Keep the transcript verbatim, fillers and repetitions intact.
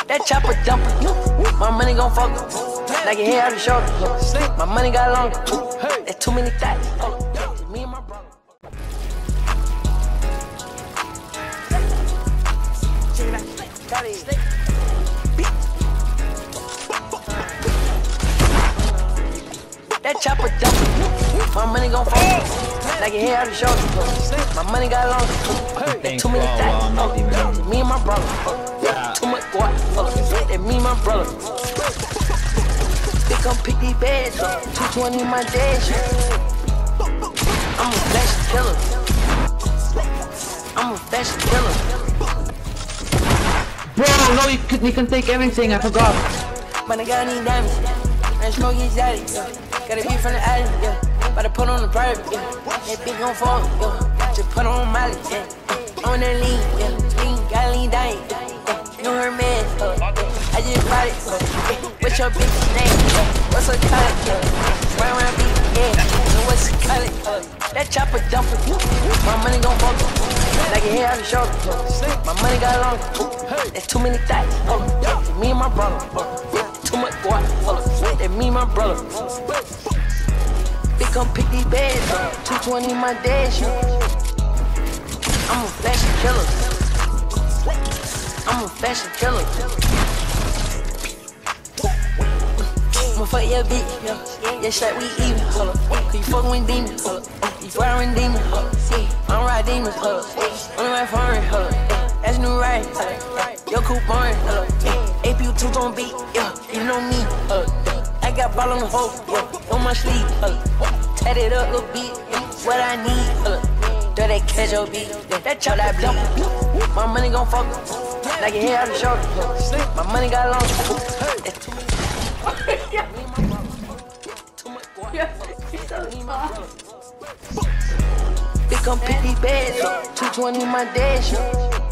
That chopper dumper, my money gon' fuck up. Like your hair out the shoulder. My money got longer. That's too many thoughts. Me and my brother. That chopper dumper, my money gon' fuck up. Like your hair out the shoulder. My money got longer. That's too many thoughts. Me and my brother. Too much guap. That me and my brother. They come pick these bags up. two twenty in my dash. I'm a fashion killer. I'm a fashion killer. Bro, no, you can, you can take everything. I forgot. But I got any diamonds. I smoke exotic. Yeah. Got a beat from the alley. Yeah. About to put on the private. Yeah. That bitch gon' fall. Yeah. Just put on Molly. Yeah. On that lean. Yeah. Lean, got lean dying. Yeah. You her man. Uh. I just bought it. Uh. What's your bitch name? Uh. What's her color? Uh. Round round beat. Yeah. And what's her color? Uh. That chopper dumper. My money gon' fuck up. Like your hair out the shoulder. My money got longer. That's too many thoughts. Me and my brother. Too much guap. That me and my brother. They come pick these bags up. two twenty in my dash. I'm a fashion killer. I'm a fashion killer. I'ma fuck your bitch. Yeah, shot we even. Cause you fuckin' with demons. You firing demons. I'm ride demons. I'm right foreign. That's new right. Yo, cool boring. A P U two on beat. Yeah, you know me. I got ball on the hole. Yeah, on my sleeve. Tat it up, little beat. What I need. Do that catch your beat. That chop that blunt. My money gon' fuck up. Like your hair out the shoulder. My money got long. That's too much. Too much guap. They come pick these bags up. two twenty in my dash.